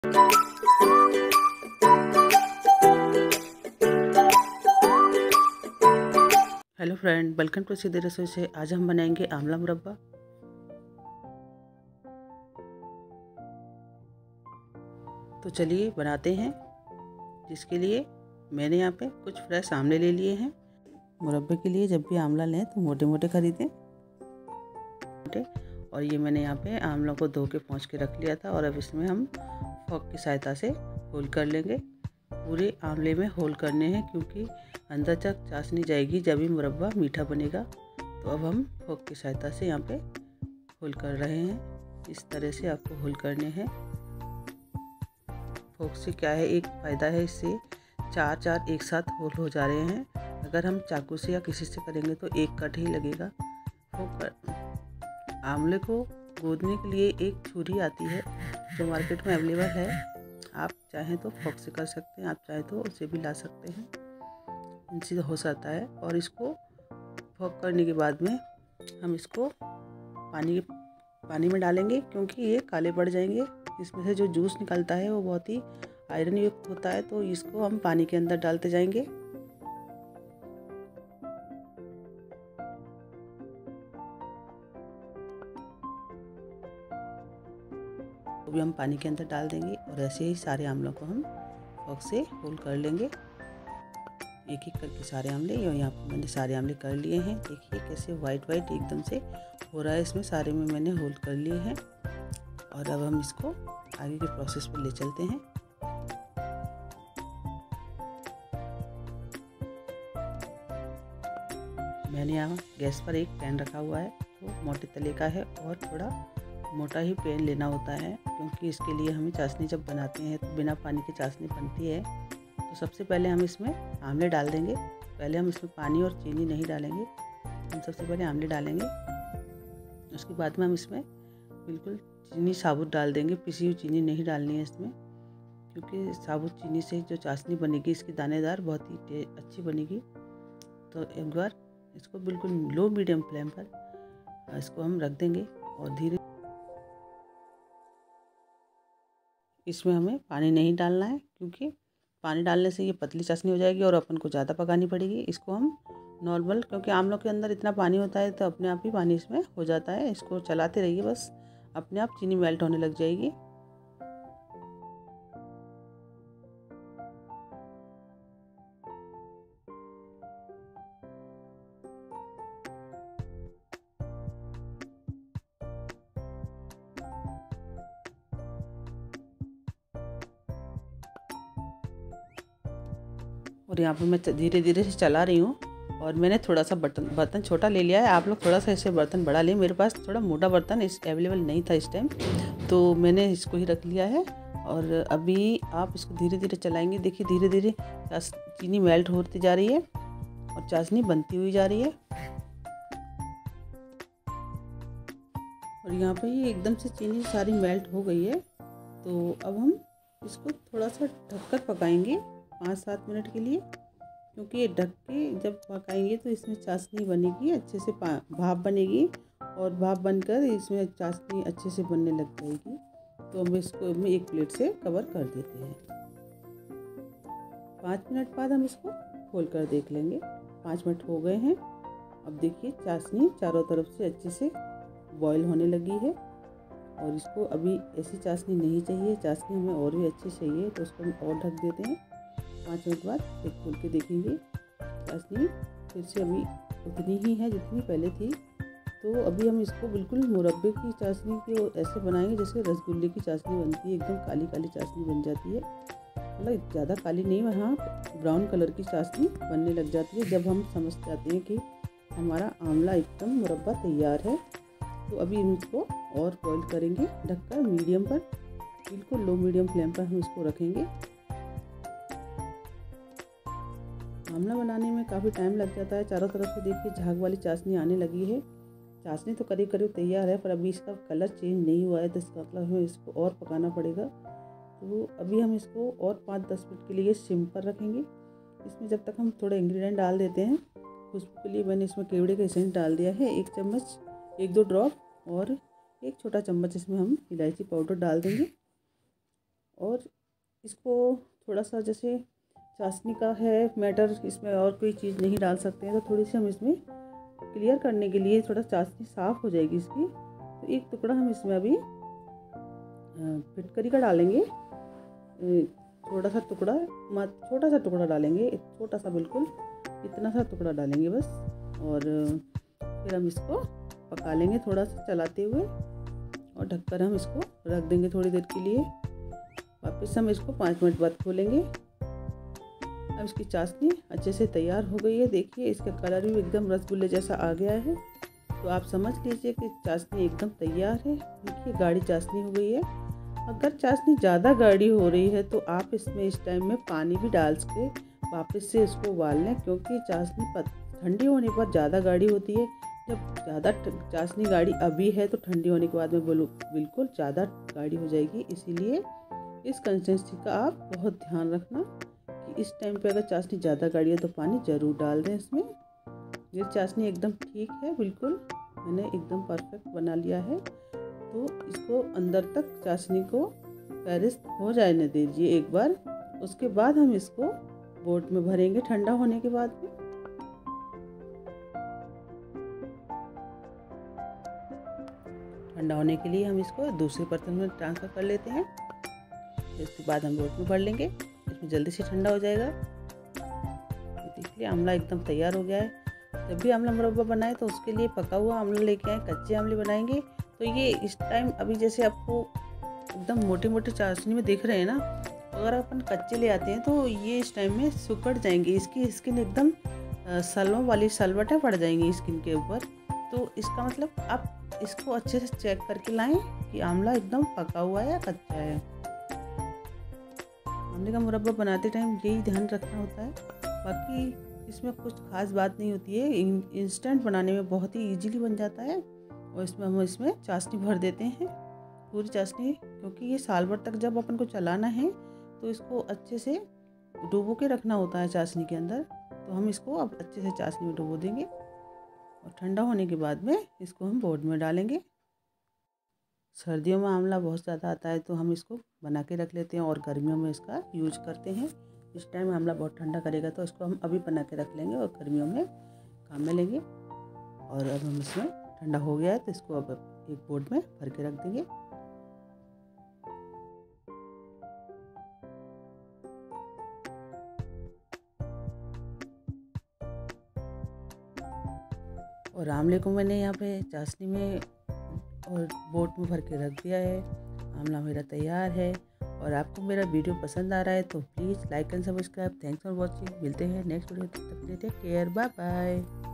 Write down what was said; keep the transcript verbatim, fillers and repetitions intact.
Hello friend, welcome to सीधे रसोई से। आज हम बनाएंगे आंवला मुरब्बा। तो चलिए बनाते हैं। जिसके लिए मैंने यहाँ पे कुछ फ्रेश आंवले ले लिए हैं। मुरब्बे के लिए जब भी आंवला लें तो मोटे मोटे खरीदें मोटे। और ये मैंने यहाँ पे आंवलों को धो के पोंछ के रख लिया था। और अब इसमें हम फोक की सहायता से होल कर लेंगे। पूरे आंवले में होल करने हैं क्योंकि अंदर तक चाशनी जाएगी जब भी मुरब्बा मीठा बनेगा। तो अब हम फोक की सहायता से यहाँ पे होल कर रहे हैं। इस तरह से आपको होल करने हैं। फोक से क्या है, एक फ़ायदा है, इससे चार चार एक साथ होल हो जा रहे हैं। अगर हम चाकू से या किसी से करेंगे तो एक कट ही लगेगा। फोक कर आंवले को गूंदने के लिए एक छुरी आती है जो मार्केट में अवेलेबल है। आप चाहें तो फोक से कर सकते हैं, आप चाहें तो उसे भी ला सकते हैं, इनसे हो सकता है। और इसको फोक करने के बाद में हम इसको पानी पानी में डालेंगे क्योंकि ये काले पड़ जाएंगे। इसमें से जो जूस निकलता है वो बहुत ही आयरन युक्त होता है। तो इसको हम पानी के अंदर डालते जाएंगे। तो भी हम पानी के अंदर डाल देंगे और ऐसे ही सारे आंवलों को हम फोक से होल कर लेंगे। एक एक करके सारे आंवले, और यहाँ पर मैंने सारे आंवले कर लिए हैं। देखिए कैसे वाइट वाइट एकदम से हो रहा है। इसमें सारे में मैंने होल कर लिए हैं। और अब हम इसको आगे के प्रोसेस पर ले चलते हैं। मैंने यहाँ गैस पर एक पैन रखा हुआ है, वो मोटे तले का है। और थोड़ा मोटा ही पैन लेना होता है क्योंकि इसके लिए हमें चाशनी जब बनाते हैं तो बिना पानी की चाशनी बनती है। तो सबसे पहले हम इसमें आंवले डाल देंगे। पहले हम इसमें पानी और चीनी नहीं डालेंगे, हम सबसे पहले आंवले डालेंगे। उसके बाद में हम इसमें बिल्कुल चीनी साबुत डाल देंगे। पिसी हुई चीनी नहीं डालनी है इसमें, क्योंकि साबुत चीनी से जो चाशनी बनेगी इसकी दानेदार बहुत ही अच्छी बनेगी। तो एक बार इसको बिल्कुल लो मीडियम फ्लेम पर इसको हम रख देंगे। और धीरे इसमें हमें पानी नहीं डालना है क्योंकि पानी डालने से ये पतली चाशनी हो जाएगी और अपन को ज़्यादा पकानी पड़ेगी। इसको हम नॉर्मल, क्योंकि आंवलों के अंदर इतना पानी होता है तो अपने आप ही पानी इसमें हो जाता है। इसको चलाते रहिए, बस अपने आप चीनी मेल्ट होने लग जाएगी। और यहाँ पर मैं धीरे धीरे से चला रही हूँ। और मैंने थोड़ा सा बर्तन बर्तन छोटा ले लिया है। आप लोग थोड़ा सा इससे बर्तन बड़ा लें। मेरे पास थोड़ा मोटा बर्तन इस अवेलेबल नहीं था इस टाइम, तो मैंने इसको ही रख लिया है। और अभी आप इसको धीरे धीरे चलाएंगे। देखिए धीरे धीरे चीनी मेल्ट होती जा रही है और चाशनी बनती हुई जा रही है। और यहाँ पे ये एकदम से चीनी सारी मेल्ट हो गई है। तो अब हम इसको थोड़ा सा ढककर पकाएंगे पाँच सात मिनट के लिए, क्योंकि ये ढक के जब पकाएंगे तो इसमें चाशनी बनेगी, अच्छे से भाप बनेगी। और भाप बनकर इसमें चाशनी अच्छे से बनने लग जाएगी। तो हम इसको हम एक प्लेट से कवर कर देते हैं। पाँच मिनट बाद हम इसको खोल कर देख लेंगे। पाँच मिनट हो गए हैं। अब देखिए चाशनी चारों तरफ से अच्छे से बॉईल होने लगी है। और इसको अभी ऐसी चाशनी नहीं चाहिए, चाशनी हमें और भी अच्छी चाहिए। तो उसको हम और ढक देते हैं। पाँच मिनट बाद एक खोल के देखेंगे, चाशनी फिर से अभी उतनी ही है जितनी पहले थी। तो अभी हम इसको बिल्कुल मुरब्बे की चाशनी की ऐसे बनाएंगे जैसे रसगुल्ले की चाशनी बनती है। एकदम काली काली चाशनी बन जाती है, मतलब ज़्यादा काली नहीं, वहाँ ब्राउन कलर की चाशनी बनने लग जाती है जब हम समझ जाते हैं कि हमारा आंवला एकदम मुरब्बा तैयार है। तो अभी हम इसको और बॉईल करेंगे ढककर मीडियम पर, बिल्कुल लो मीडियम फ्लेम पर हम इसको रखेंगे। आंवला बनाने में काफ़ी टाइम लग जाता है। चारों तरफ से देखिए झाग वाली चाशनी आने लगी है। चाशनी तो करीब करीब तैयार है, पर अभी इसका कलर चेंज नहीं हुआ है, तो इसका मतलब हमें इसको और पकाना पड़ेगा। तो अभी हम इसको और पाँच दस मिनट के लिए सिम पर रखेंगे। इसमें जब तक हम थोड़े इंग्रेडिएंट डाल देते हैं। खुशबू के लिए मैंने इसमें केवड़े का एसेंस डाल दिया है, एक चम्मच, एक दो ड्रॉप। और एक छोटा चम्मच इसमें हम इलायची पाउडर डाल देंगे। और इसको थोड़ा सा जैसे चाशनी का है मैटर, इसमें और कोई चीज़ नहीं डाल सकते हैं, तो थोड़ी सी हम इसमें क्लियर करने के लिए थोड़ा चाशनी साफ़ हो जाएगी इसकी, तो एक टुकड़ा हम इसमें अभी फिटकरी का डालेंगे। थोड़ा सा टुकड़ा, छोटा सा टुकड़ा डालेंगे, छोटा सा बिल्कुल इतना सा टुकड़ा डालेंगे बस। और फिर हम इसको पका लेंगे थोड़ा सा चलाते हुए, और ढककर हम इसको रख देंगे थोड़ी देर के लिए। वापस हम इसको पाँच मिनट बाद खोलेंगे। अब इसकी चाशनी अच्छे से तैयार हो गई है। देखिए इसका कलर भी एकदम रसगुल्ले जैसा आ गया है, तो आप समझ लीजिए कि चाशनी एकदम तैयार है। देखिए गाढ़ी चाशनी हो गई है। अगर चाशनी ज़्यादा गाढ़ी हो रही है तो आप इसमें इस टाइम में पानी भी डाल के वापस से इसको उबाल लें, क्योंकि चाशनी ठंडी होने पर ज़्यादा गाढ़ी होती है। जब ज़्यादा चाशनी गाढ़ी अभी है तो ठंडी होने के बाद में बिल्कुल ज़्यादा गाढ़ी हो जाएगी। इसीलिए इस कंसिस्टेंसी का आप बहुत ध्यान रखना कि इस टाइम पे अगर चाशनी ज़्यादा गाढ़ी है तो पानी ज़रूर डाल दें इसमें। ये चाशनी एकदम ठीक है, बिल्कुल मैंने एकदम परफेक्ट बना लिया है। तो इसको अंदर तक चाशनी को पेरिस्ट हो जाने दीजिए एक बार, उसके बाद हम इसको बोट में भरेंगे ठंडा होने के बाद में। ठंडा होने के लिए हम इसको दूसरे बर्तन में ट्रांसफ़र कर लेते हैं। इसके बाद हम बोट में भर लेंगे, इसमें जल्दी से ठंडा हो जाएगा। देखिए आंवला एकदम तैयार हो गया है। जब भी आंवला मुरब्बा बनाए तो उसके लिए पका हुआ आंवला लेके आए, कच्चे आंवले बनाएंगे तो ये इस टाइम अभी जैसे आपको एकदम मोटे मोटे चाशनी में दिख रहे हैं ना, अगर अपन कच्चे ले आते हैं तो ये इस टाइम में सुकड़ जाएंगे, इसकी स्किन एकदम सलवों वाली सलवटें पड़ जाएंगी स्किन के ऊपर। तो इसका मतलब आप इसको अच्छे से चेक करके लाएं कि आंवला एकदम पका हुआ है या कच्चा है। आंवले का मुरब्बा बनाते टाइम यही ध्यान रखना होता है, बाकी इसमें कुछ खास बात नहीं होती है। इंस्टेंट बनाने में बहुत ही इजीली बन जाता है। और इसमें हम इसमें चाशनी भर देते हैं, पूरी चाशनी, क्योंकि ये साल भर तक जब अपन को चलाना है तो इसको अच्छे से डुबो के रखना होता है चाशनी के अंदर। तो हम इसको अब अच्छे से चाशनी में डुबो देंगे और ठंडा होने के बाद में इसको हम बोर्ड में डालेंगे। सर्दियों में आंवला बहुत ज़्यादा आता है तो हम इसको बना के रख लेते हैं और गर्मियों में इसका यूज करते हैं। इस टाइम आंवला बहुत ठंडा करेगा तो इसको हम अभी बना के रख लेंगे और गर्मियों में काम में लेंगे। और अब हम इसमें ठंडा हो गया है तो इसको अब एक बोर्ड में भर के रख देंगे। और आंवले को मैंने यहाँ पे चाशनी में और बोट में भर के रख दिया है। आंवला मेरा तैयार है। और आपको मेरा वीडियो पसंद आ रहा है तो please like and subscribe. Thanks for watching. मिलते हैं नेक्स्ट वीडियो, तब तक के लिए टेक केयर, बाय बाय।